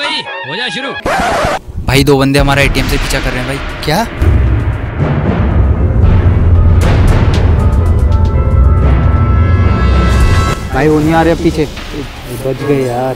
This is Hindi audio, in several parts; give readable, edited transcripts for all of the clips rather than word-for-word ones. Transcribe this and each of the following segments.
भाई हो जा शुरू। भाई 2 बंदे हमारा एटीएम से पीछा कर रहे हैं भाई। क्या? भाई वो नहीं आ रहे अब पीछे। बच गए यार।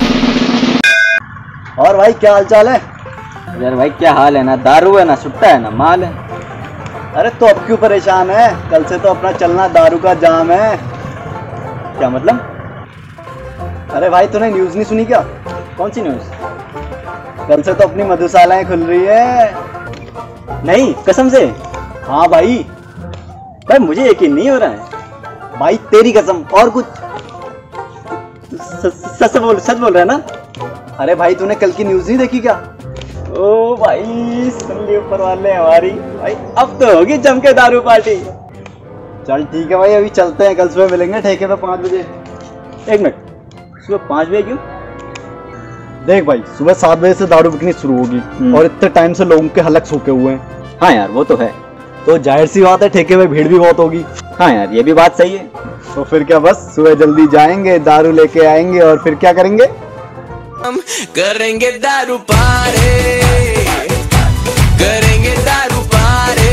और भाई क्या हाल चाल है? यार भाई क्या हाल है, ना दारू है ना सुट्टा है ना माल है। अरे तो अब क्यों परेशान है? कल से तो अपना चलना दारू का जाम है। क्या मतलब? अरे भाई तूने न्यूज़ नहीं सुनी क्या? कौन सी न्यूज़? कल से तो अपनी मधुशालाएं खुल रही है। नहीं कसम से? हाँ भाई। भाई मुझे यकीन नहीं हो रहा है भाई, तेरी कसम। और कुछ सच बोल रहा है ना? अरे भाई तूने कल की न्यूज़ नहीं देखी क्या? ओ भाई सुन ली ऊपर वाले हमारी। भाई अब तो होगी जम के दारू पार्टी। चल ठीक है भाई, अभी चलते हैं। कल सुबह मिलेंगे ठेके पे 5 बजे। 1 मिनट, सुबह 5 बजे क्यों? देख भाई सुबह 7 बजे से दारू बिकनी शुरू होगी और इतने टाइम से लोगों के हलक सूखे हुए हैं। हाँ यार वो तो है, तो जाहिर सी बात है ठेके में भीड़ भी बहुत होगी। हाँ यार ये भी बात सही है। तो फिर क्या, बस सुबह जल्दी जाएंगे, दारू लेके आएंगे और फिर क्या करेंगे? हम करेंगे दारू पारे, करेंगे दारू पारे।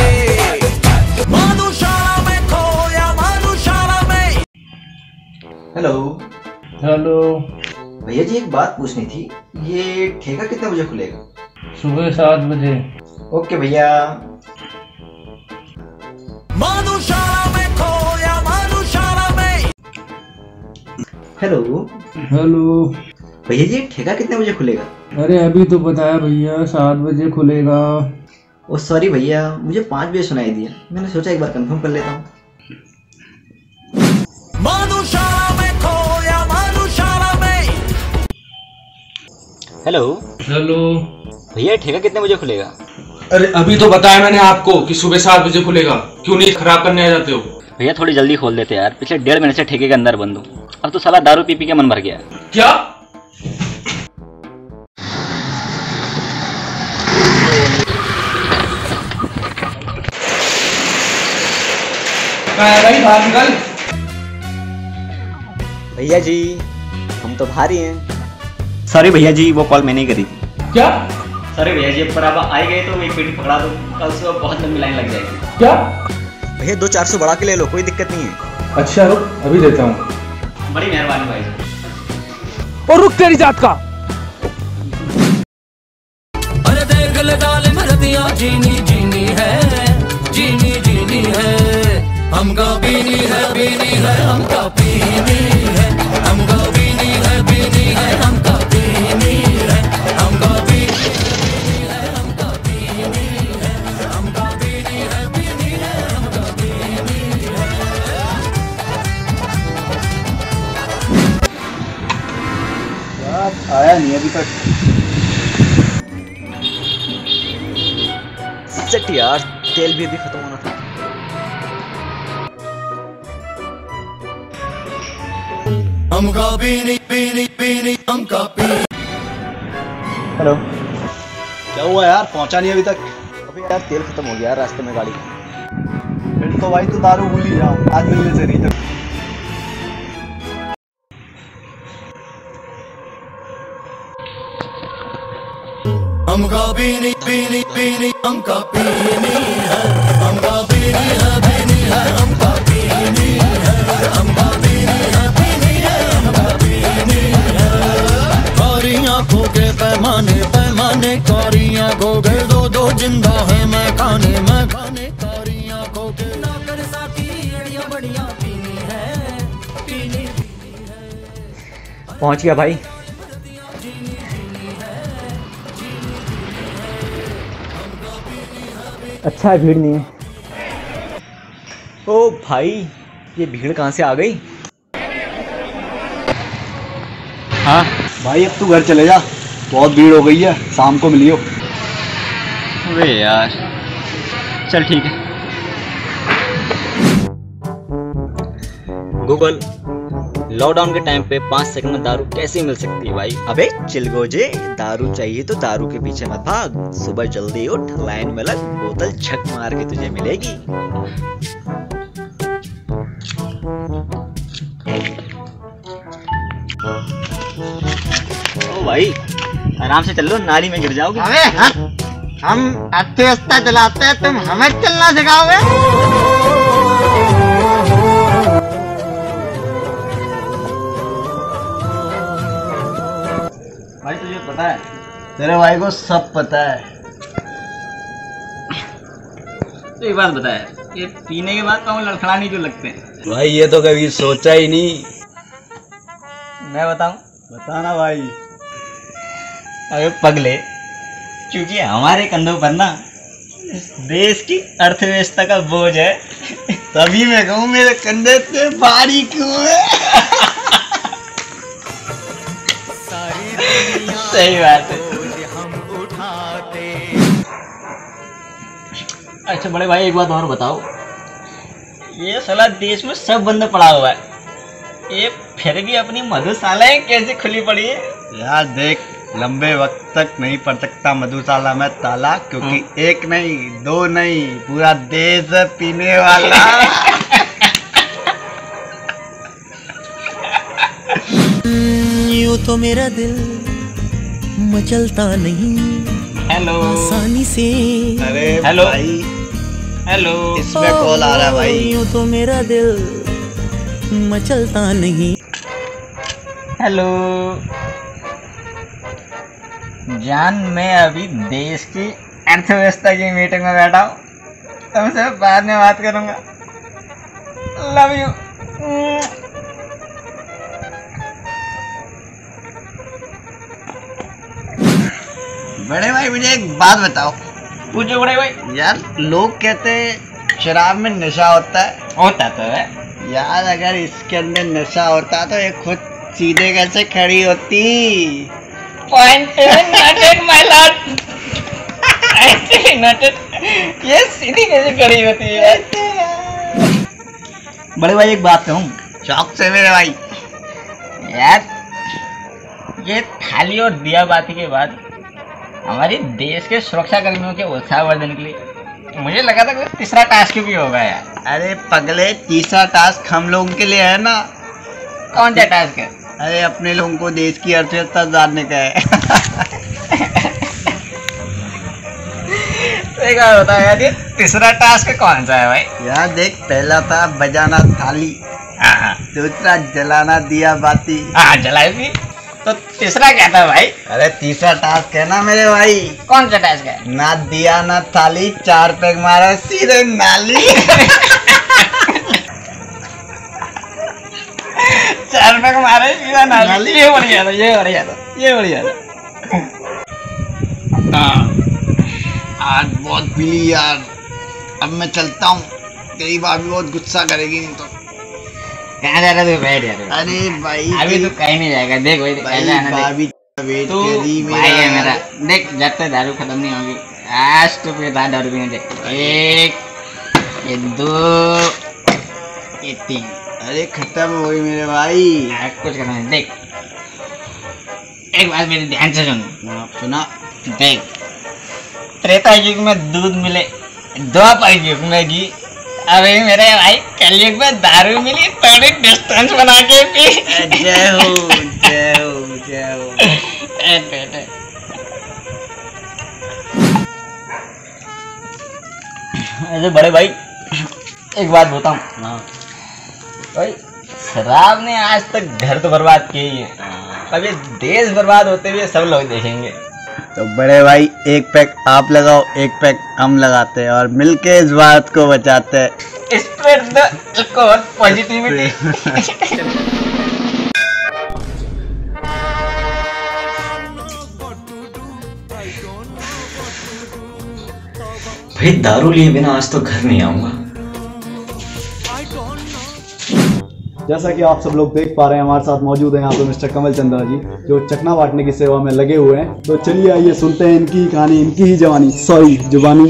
मधुशाला में खोया, मधुशाला में। हेलो हेलो भैया जी, एक बात पूछनी थी। ये ठेका कितने बजे खुलेगा? सुबह 7 बजे। ओके भैया। मधुशाला में खोया, मधुशाला में। हेलो हेलो भैया जी, ठेका कितने बजे खुलेगा? अरे अभी तो बताया भैया 7 बजे खुलेगा। ओ सॉरी भैया, मुझे 5 बजे सुनाई दिया। मैंने सोचा एक बार कंफर्म कर लेता हूँ। मधुशाला में खोया, मधुशाला में। हेलो हेलो भैया, ठेका कितने बजे खुलेगा? अरे अभी तो बताया मैंने आपको कि सुबह 7 बजे खुलेगा। क्यों नहीं खराब करने आ जाते हो? भैया थोड़ी जल्दी खोल देते यार, पिछले 1.5 महीने से ठेके के अंदर बंद हूँ। अब तो साला दारू पी पी के मन भर गया। क्या? भाई बाहर निकल। भैया जी हम तो भारी हैं। सॉरी भैया जी, वो कॉल मैंने ही करी थी। क्या? सॉरी भैया जी, पर आप आए गए तो एक पेटी पकड़ा दो, कल सुबह बहुत लंबी लाइन लग जाएगी। क्या? भैया 200-400 बढ़ा के ले लो, कोई दिक्कत नहीं है। अच्छा रुक, अभी देता हूँ। बड़ी मेहरबानी भाई जी। और रुक तेरी जात का। अरे देख ले डाल मरदिया, जीनी जीनी है, जीनी जीनी है। हमका पीनी है, हमका पीनी है, हमका पीनी है, हमका पीनी है, हमका पीनी है, हमका पीनी है, हमका पीनी है, हमका पीनी है। आया नहीं अभी तक। सच यार, तेल भी अभी खत्म होना था। हमका पीनी पीनी पीनी, हमका पीनी। हेलो, क्या हुआ यार, पहुंचा नहीं अभी तक? अभी यार तेल खत्म हो गया यार रास्ते में गाड़ी। फिर तो भाई तू दारू भूल ही जा, आज मिलने से नहीं। हमका पीनी पीनी पीनी, हमका पीनी है, हमका पीनी है, हमका पीनी है, हमका पीनी है, हमका पीनी है। कारी आंखों के पैमाने पैमाने, कारी आंखों के दो जिंदा है मैं खाने कारी आंखों के। नौकर साथी अड़ियां बढ़िया पीनी है, पीनी है। पहुंच गया भाई। अच्छा है भीड़ नहीं है। ओ भाई, ये भीड़ कहाँ से आ गई? हाँ भाई, अब तू घर चले जा, बहुत भीड़ हो गई है, शाम को मिलियो। अरे यार चल ठीक है। गूगल, लॉकडाउन के टाइम पे 5 सेकंड में दारू कैसे मिल सकती है भाई? अबे चिलगोजे, दारू चाहिए तो दारू के पीछे मत भाग, सुबह जल्दी उठ, लाइन में लग, बोतल झक मार के तुझे मिलेगी। ओ भाई आराम से चल लो, नाली में गिर जाओगे। अबे हम अर्थव्यवस्था चलाते हैं, तुम हमें चलना सिखाओगे? भाई तुझे पता है? तेरे भाई को सब पता है। तो एक बात बता, ये पीने के बाद पाँव लड़खड़ाने क्यों लगते हैं? भाई ये तो कभी सोचा ही नहीं। मैं बताऊं? बताना भाई। अबे पगले, क्योंकि हमारे कंधों पर ना इस देश की अर्थव्यवस्था का बोझ है। तभी मैं कहूँ मेरे कंधे पे भारी क्यों है। सही बात है। अच्छा बड़े भाई, एक बात और बताओ, ये साला देश में सब बंद पड़ा हुआ है, ये फिर भी अपनी मधुशालाएं कैसे खुली पड़ी है? यार देख, लंबे वक्त तक नहीं पड़ सकता मधुशाला में ताला, क्योंकि एक नहीं, दो नहीं, पूरा देश है पीने वाला। यूं तो मेरा दिल मचलता नहीं हेलो आसानी से। अरे हेलो। भाई हेलो, इसमें कॉल आ रहा है भाई। यूं तो मेरा दिल मचलता नहीं। हेलो जान, मैं अभी देश की अर्थव्यवस्था की मीटिंग में बैठा हूँ, तुमसे बाद में बात करूँगा। Love you. बड़े भाई मुझे एक बात बताओ। पूछो बड़े भाई। यार लोग कहते हैं शराब में नशा होता है। होता तो है यार, अगर इसके अंदर नशा होता तो ये खुद सीधे कैसे खड़ी होती? Point noted my lord. ऐसे नोटेड, ये सीधी कैसे खड़ी होती है? बड़े भाई एक बात कहूँ? शौक से मेरे भाई। यार ये थाली और दिया बाती के बाद हमारे देश के सुरक्षा कर्मियों के उत्साहवर्धन के लिए मुझे लगा था कोई तीसरा टास्क भी होगा यार। अरे पगले, तीसरा टास्क हम लोगों के लिए है ना। कौन सा टास्क है? अरे अपने लोगों को देश की अर्थव्यवस्था जानने का है। एक बार बताओ यार, ये तीसरा टास्क कौन सा है भाई? यार देख, पहला था बजाना थाली, हाँ दूसरा जलाना दिया बाती। हाँ जलाई भी। तो तीसरा क्या था भाई? अरे तीसरा टास्क है ना मेरे भाई। कौन सा टास्क है? ना दिया ना थाली, 4 पैग मारा सीधे नाली। 4 पैग मारे सीधा नाली। ये बढ़िया था, ये बढ़िया था, ये बढ़िया था। हाँ, आज बहुत पीली यार, अब मैं चलता हूँ, तेरी भाभी बहुत गुस्सा करेगी नहीं तो। कहाँ जा रहा तू? बैठ यार। अरे भाई अभी तो कहीं नहीं जाएगा, देख भाई ऐसा है ना, भाभी वेट तू करी भाई है मेरा। मेरा। देख जब तक दारू खत्म नहीं होगी, आज तो फिर दारू पीने दे। 1, ये 2, ये 3। अरे खत्म हो गई मेरे भाई। कुछ करना नहीं। देख एक बात मेरी ध्यान से सुन। सुना। देख, त्रेता युग में दूध मिले, द्वापर युग में घी, अभी मेरे भाई कलयुग में दारू मिली, थोड़ी डिस्टेंस बना के पी। जय हो जय हो जय हो। अरे बड़े भाई एक बात बताऊं? हाँ भाई शराब ने आज तक घर तो बर्बाद किए ही है, अब ये देश बर्बाद होते हुए सब लोग देखेंगे। तो बड़े भाई, एक पैक आप लगाओ, एक पैक हम लगाते हैं और मिलके इस बात को बचाते हैं। Spread the alcohol positivity. भाई दारू लिए बिना आज तो घर नहीं आऊंगा। जैसा कि आप सब लोग देख पा रहे हैं, हमारे साथ मौजूद हैं यहाँ पे मिस्टर कमल चंद्रा जी, जो चकना बांटने की सेवा में लगे हुए हैं। तो चलिए आइए सुनते हैं इनकी कहानी, इनकी ही जवानी, सॉरी जुबानी।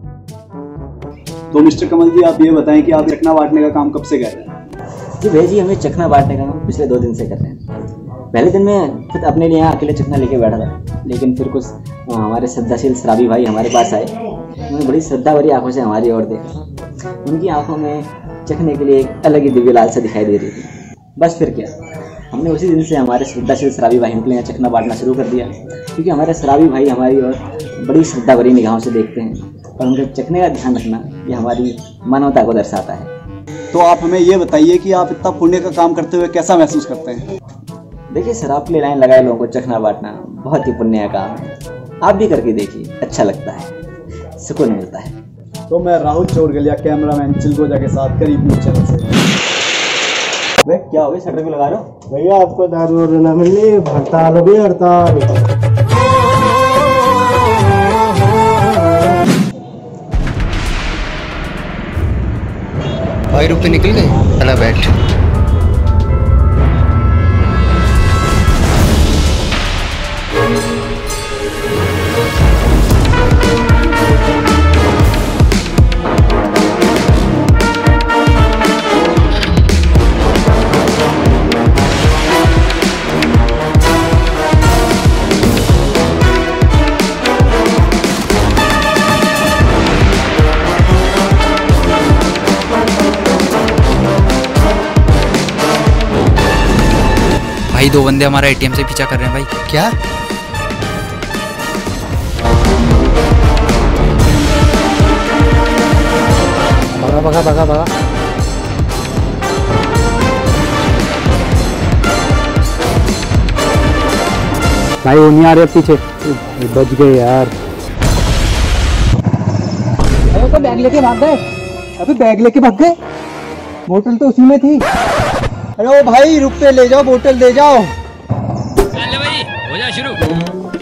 तो मिस्टर कमल जी, आप ये बताएं कि आप चकना बांटने का काम कब से कर रहे हैं? जी भैया जी, हमें चकना बांटने का काम पिछले 2 दिन से कर रहे हैं। पहले दिन में खुद अपने लिए यहाँ अकेले चकना लेके बैठा था, लेकिन फिर कुछ हमारे श्रद्धाशील शराबी भाई हमारे पास आए, उन्होंने बड़ी श्रद्धा भरी आंखों से हमारी ओर देखा। उनकी आंखों में चखने के लिए एक अलग ही दिव्य लालसा दिखाई दे रही थी। बस फिर क्या, हमने उसी दिन से हमारे श्रद्धाशील शराबी भाइयों के लिए चखना बांटना शुरू कर दिया, क्योंकि हमारे शराबी भाई हमारी और बड़ी श्रद्धा भरी निगाहों से देखते हैं और उनके चखने का ध्यान रखना ये हमारी मानवता को दर्शाता है। तो आप हमें ये बताइए कि आप इतना पुण्य का काम करते हुए कैसा महसूस करते हैं? देखिए, शराब के लिए लाइन लगाए लोगों को चखना बांटना बहुत ही पुण्य का काम है। आप भी करके देखिए, अच्छा लगता है, सुकून मिलता है। तो मैं राहुल चोरगलिया, कैमरामैन चिलगोजा के साथ करीब न्यूज़ चैनल से। वे क्या हो गया, शटर क्यों लगा रहे हो? भैया आपको दारू न मिलनी, हड़ताल हो गई, हड़ताल। भाई रुपए निकल गए, चला बैठ। भाई 2 बंदे हमारा एटीएम से पीछा कर रहे हैं भाई। क्या? भगा भगा भगा भगा। भाई वो नहीं आ रहे पीछे, बच गए यार। अरे तो बैग लेके भाग गए। अबे बैग लेके भाग गए, बोतल तो उसी में थी। अरे ओ भाई रुपए ले जाओ, बोतल ले जाओ। चल भाई हो जा शुरू।